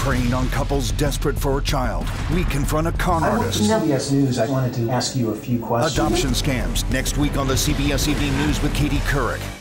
Preying on couples desperate for a child, we confront a con I work for artist. CBS News. I wanted to ask you a few questions. Adoption scams, next week on the CBS Evening News with Katie Couric.